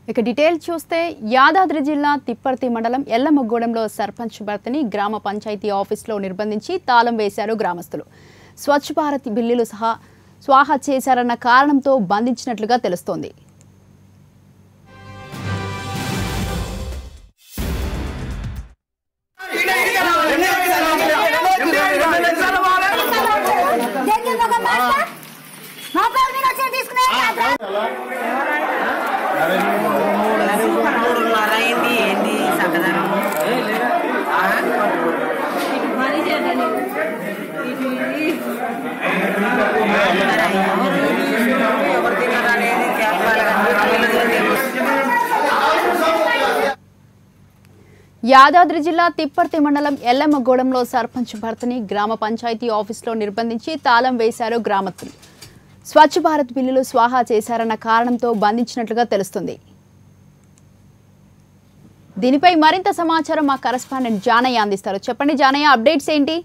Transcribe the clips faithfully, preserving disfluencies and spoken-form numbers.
ఇక డీటెయిల్ చూస్తే యాదాద్రి జిల్లా తిప్పర్తి మండలం ఎల్లమ్మగూడెంలో సర్పంచ్ భర్తని గ్రామ పంచాయతీ ఆఫీసులో నిర్బంధించి తాళం వేశారు గ్రామస్తులు. స్వచ్ఛ భారత్ బిల్లులు సహా స్వాహా చేశారన్న కారణంతో బంధించినట్లుగా తెలుస్తోంది. యాదాద్రి జిల్లా తిప్పర్తి మండలం ఎల్లమ్మగూడెంలో సర్పంచ్ భర్తని గ్రామ పంచాయతీ ఆఫీసులో నిర్బంధించి తాళం వేశారు గ్రామస్తులు. స్వచ్ఛ భారత్ బిల్లులు స్వాహా చేశారన్న కారణంతో బంధించినట్లుగా తెలుస్తుంది. దీనిపై మరింత సమాచారం మా కరెస్పాండెంట్ జానయ్య అందిస్తారు. చెప్పండి జానయ్య, అప్డేట్స్ ఏంటి?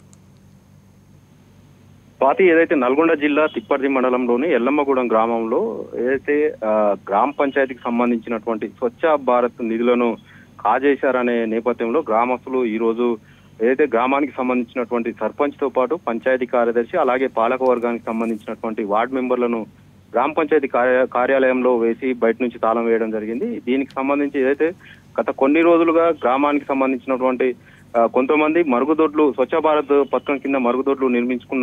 స్వాతి, ఏదైతే నల్గొండ జిల్లా తిప్పర్తి మండలంలోని ఎల్లమ్మగూడెం గ్రామంలో ఏదైతే గ్రామ పంచాయతీకి సంబంధించినటువంటి స్వచ్ఛ భారత్ నిధులను కాజేశారనే నేపథ్యంలో గ్రామస్తులు ఈ రోజు ఏదైతే గ్రామానికి సంబంధించినటువంటి సర్పంచ్ తో పాటు పంచాయతీ కార్యదర్శి అలాగే పాలక వర్గానికి సంబంధించినటువంటి వార్డు మెంబర్లను గ్రామ పంచాయతీ కార్యాలయంలో వేసి బయట నుంచి తాళం వేయడం జరిగింది. దీనికి సంబంధించి ఏదైతే గత కొన్ని రోజులుగా గ్రామానికి సంబంధించినటువంటి కొంతమంది మరుగుదొడ్లు స్వచ్ఛ భారత్ పథకం కింద మరుగుదొడ్లు నిర్మించుకున్న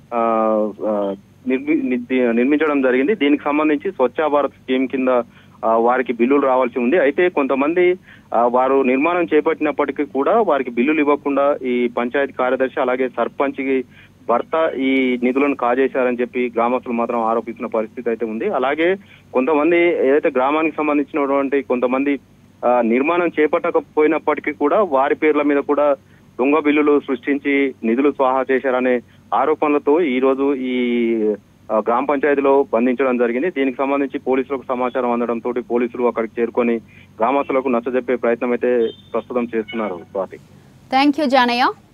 నిర్మించడం జరిగింది. దీనికి సంబంధించి స్వచ్ఛ భారత్ స్కీమ్ కింద వారికి బిల్లులు రావాల్సి ఉంది. అయితే కొంతమంది వారు నిర్మాణం చేపట్టినప్పటికీ కూడా వారికి బిల్లులు ఇవ్వకుండా ఈ పంచాయతీ కార్యదర్శి అలాగే సర్పంచ్కి భర్త ఈ నిధులను కాజేశారని చెప్పి గ్రామస్తులు మాత్రం ఆరోపిస్తున్న పరిస్థితి అయితే ఉంది. అలాగే కొంతమంది ఏదైతే గ్రామానికి సంబంధించినటువంటి కొంతమంది నిర్మాణం చేపట్టకపోయినప్పటికీ కూడా వారి పేర్ల మీద కూడా దొంగ బిల్లులు సృష్టించి నిధులు స్వాహా చేశారనే ఆరోపణలతో ఈ రోజు ఈ గ్రామ పంచాయతీలో బంధించడం జరిగింది. దీనికి సంబంధించి పోలీసులకు సమాచారం అందడంతో పోలీసులు అక్కడికి చేరుకొని గ్రామస్తులకు నచ్చజెప్పే ప్రయత్నం అయితే ప్రస్తుతం చేస్తున్నారు. Swathi, thank you Janaiah.